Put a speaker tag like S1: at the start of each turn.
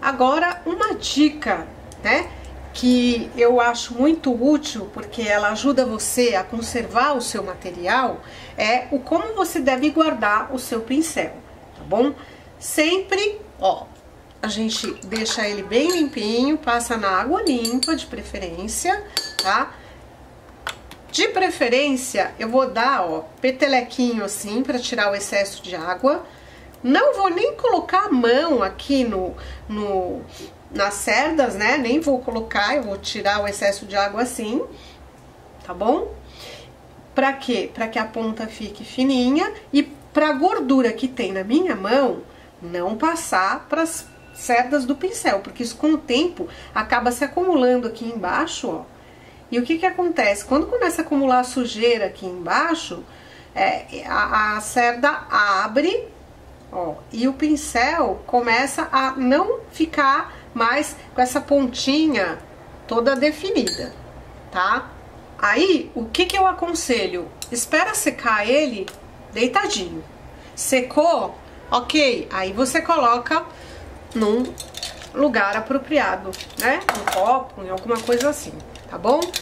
S1: Agora, uma dica, né, que eu acho muito útil, porque ela ajuda você a conservar o seu material, é o como você deve guardar o seu pincel, tá bom? Sempre, ó, a gente deixa ele bem limpinho, passa na água limpa, de preferência, tá? De preferência, eu vou dar, ó, petelequinho assim, pra tirar o excesso de água. Não vou nem colocar a mão aqui nas cerdas, né? Nem vou colocar, eu vou tirar o excesso de água assim, tá bom? Pra quê? Pra que a ponta fique fininha e pra gordura que tem na minha mão não passar pras cerdas do pincel, porque isso com o tempo acaba se acumulando aqui embaixo, ó. E o que que acontece? Quando começa a acumular sujeira aqui embaixo, a cerda abre, ó, e o pincel começa a não ficar mais com essa pontinha toda definida, tá? Aí, o que que eu aconselho? Espera secar ele deitadinho. Secou? Ok, aí você coloca num lugar apropriado, né? Um copo, em alguma coisa assim, tá bom?